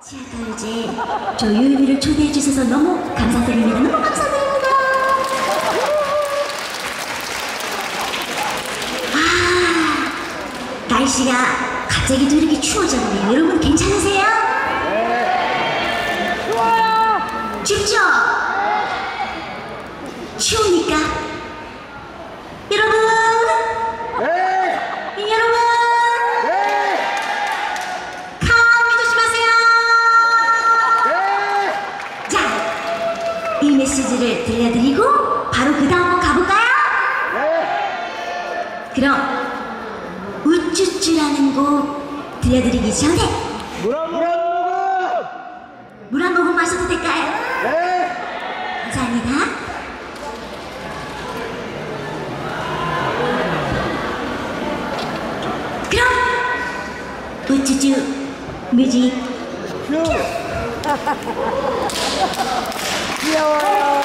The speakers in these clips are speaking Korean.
자, 이제 저 유유미를 초대해 주셔서 너무 감사드립니다. 너무 감사드립니다. 날씨가 갑자기 또 이렇게 추워졌네요. 여러분 괜찮으세요? 네. 좋아요. 춥죠? 추우니까 여러분, 네. 여러분, 네. 감기 조심하세요. 네. 자, 이 메시지를 들려드리고 바로 그 다음 번 가볼까요? 네. 그럼 우쭈쭈라는 곡 들려드리기 전에 물 한 모금. 물 한 모금 마셔도 될까요? 네. 감사합니다. 그럼 우쭈쭈 뮤직 큐. 귀여워요.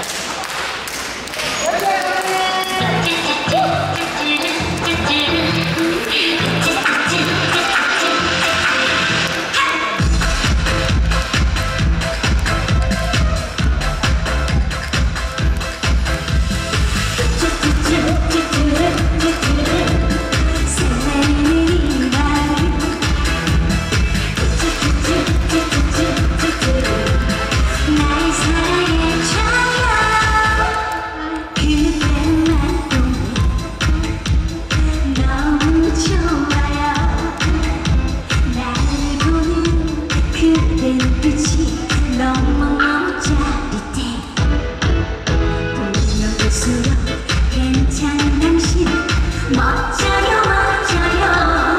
너무너무 짜릿해. 보면 볼수록 괜찮은 당신 멋져요 멋져요.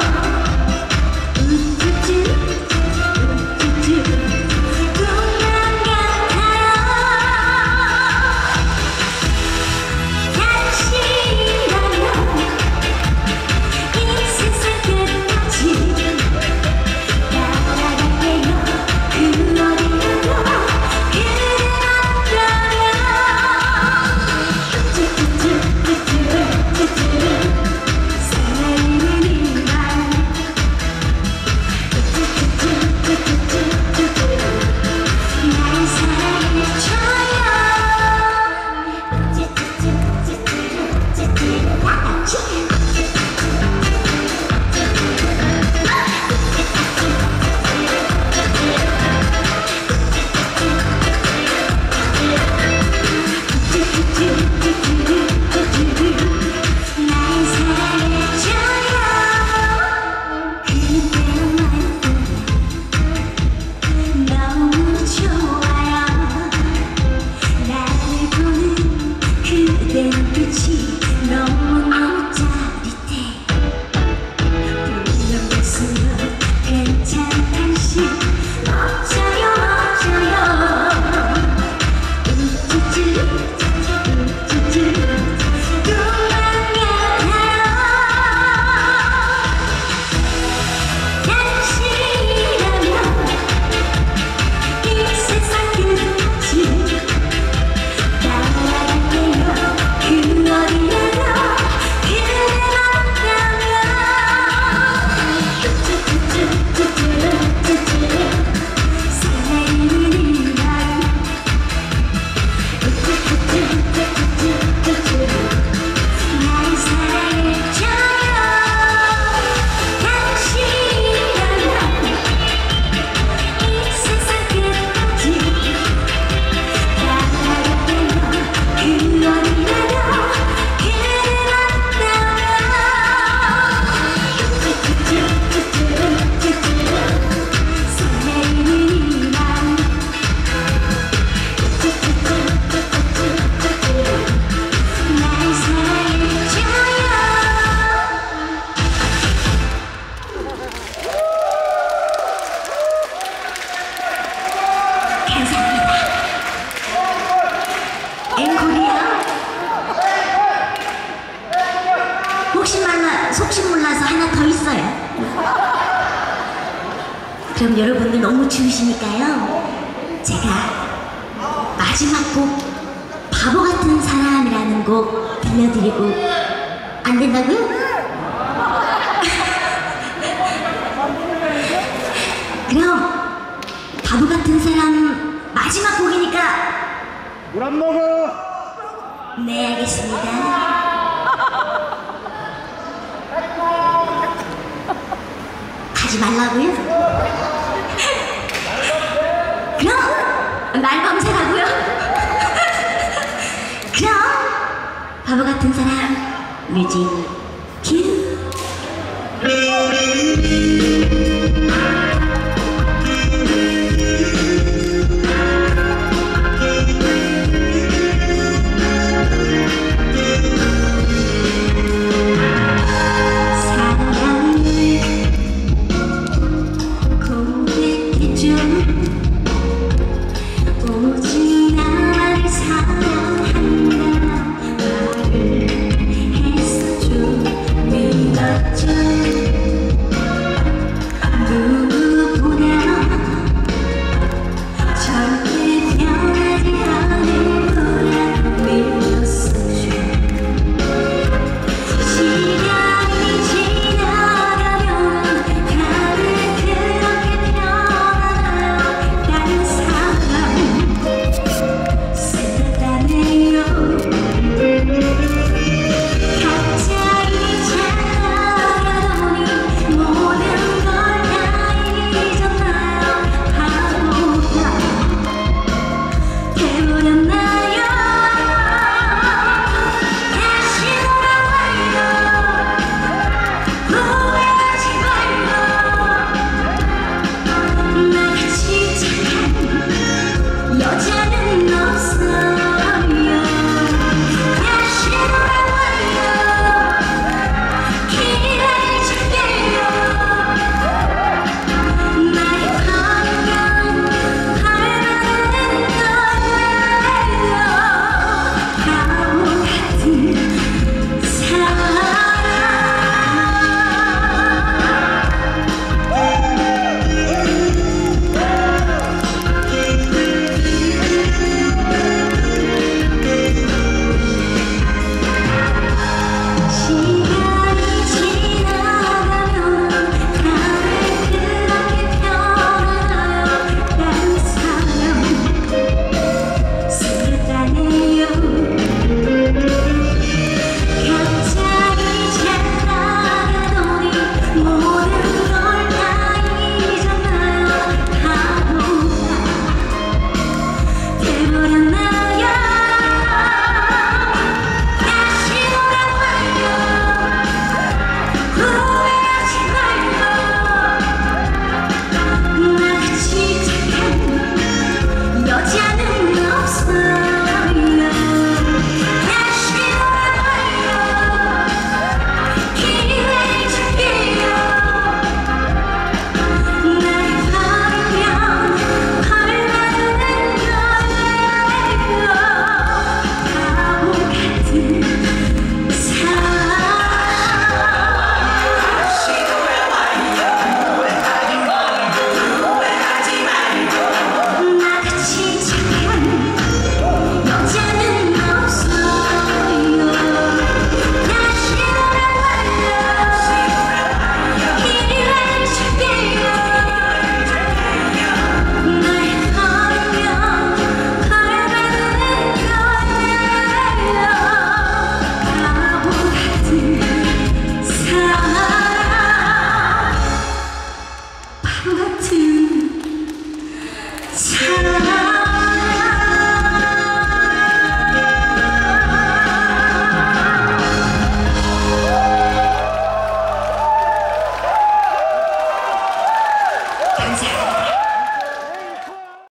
우쭈쭈 우쭈쭈 꿈만 같아요. 당신이라면 이 세상 끝까지 따라갈게요. 그 어디라도 혹시 몰라서 하나 더 있어요. 그럼 여러분들 너무 추우시니까요, 제가 마지막 곡 바보 같은 사람이라는 곡 들려드리고 안 된다고요? 그럼 바보 같은 사람 마지막 곡이니까. 물 안 먹어. 네, 알겠습니다. 가지 말라고요? 그럼 날밤새라고요? 그럼 바보 같은 사람 뮤직 큐.